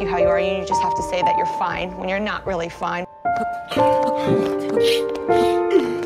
you how you are. You just have to say that you're fine when you're not really fine.